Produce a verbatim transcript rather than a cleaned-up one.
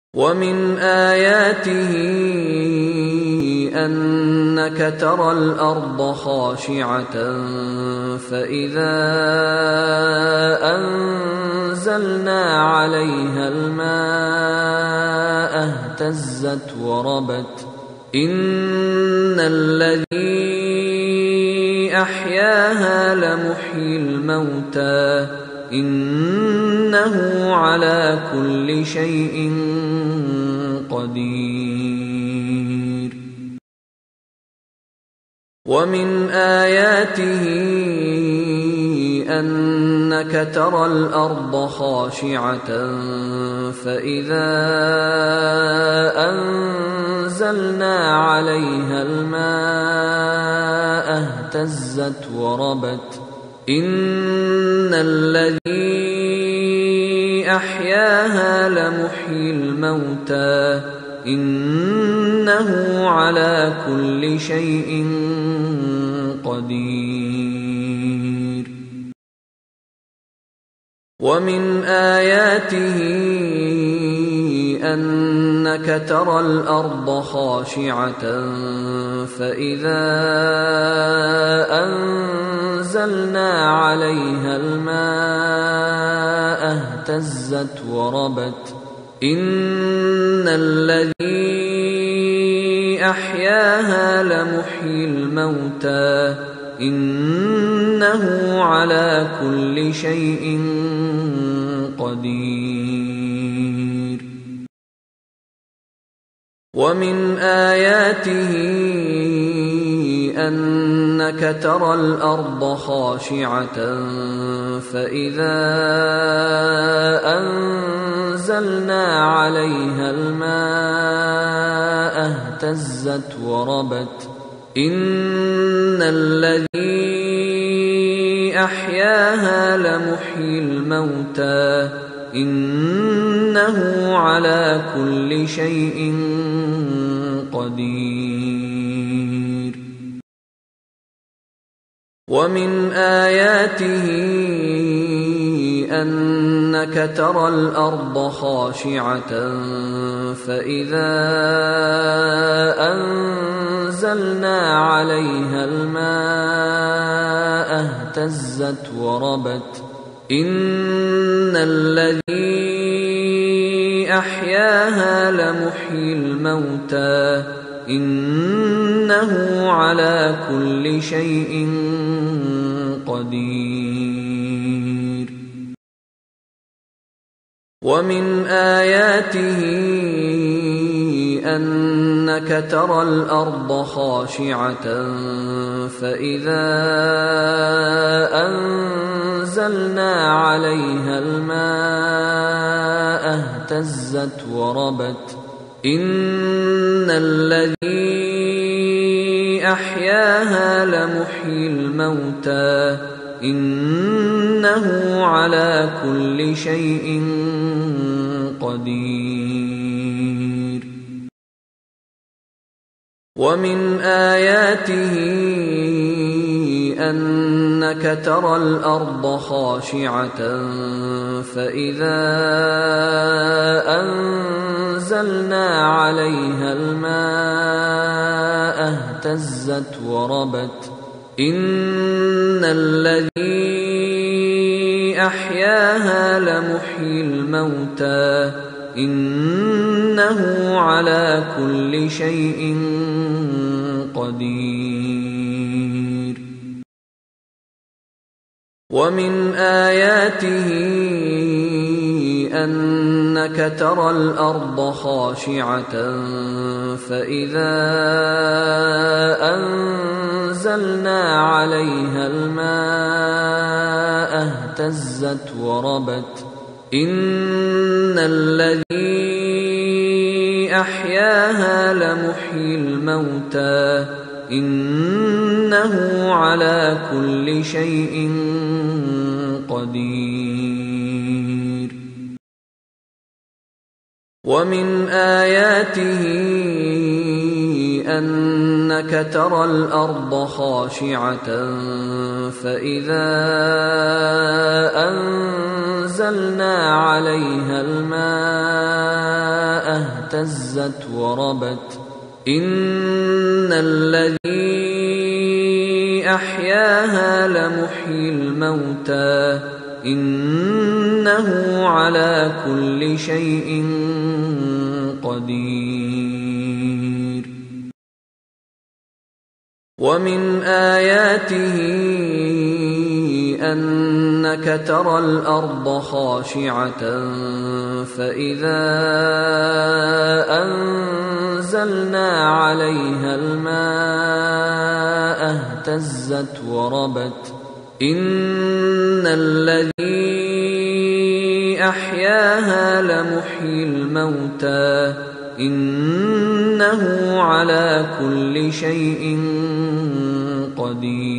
ومن آياته أنك ترى الأرض خاشعة فإذا أنزلنا عليها الماء اهتزت وربت إن الذي أحياها لمحيي الموتى إنه على كل شيء قدير. ومن آياته أنك ترى الأرض خاشعة فإذا أنزلنا عليها الماء اهتزت وربت إن الذي أحياها لمحيي الموتى إنه على كل شيء قدير. ومن آياته أنك ترى الأرض خاشعة فإذا أنزلنا عليها الماء اهتزت وربت إن الذي أحياها لمحيي الموتى إنه على كل شيء قدير. ومن آياته أنك ترى الأرض خاشعة فإذا أنزلنا عليها الماء اهتزت وربت إن الذي أحياها لمحيي الموتى إنه على كل شيء قدير. ومن آياته أنك ترى الأرض خاشعة فإذا أنزلنا عليها الماء اهتزت وربت إن الذي أحياها لمحيي الموتى إنه على كل شيء قدير. ومن آياته أنك ترى الأرض خاشعة فإذا أنزلنا عليها الماء اهتزت وربت إن الذي أحياها لمحيي الموتى إنه على كل شيء قدير. ومن آياته أنك ترى الأرض خاشعة فإذا أنزلنا عليها الماء اهتزت وربت إن الذي أحياها لمحيي الموتى إنه على كل شيء قدير. ومن آياته أنك ترى الأرض خاشعة فإذا أنزلنا عليها الماء اهتزت وربت إن الذي أحياها لمحيي الموتى إنه على كل شيء قدير. ومن آياته أنك ترى الأرض خاشعة فإذا أنزلنا أنزلنا عليها الماء اهتزت وربت إن الذي أحياها لمحيي الموتى إنه على كل شيء قدير ومن آياته أنك ترى الأرض خاشعة فإذا أنزلنا عليها الماء اهتزت وربت إن الذي أحياها لمحيي الموتى إنه على كل شيء قدير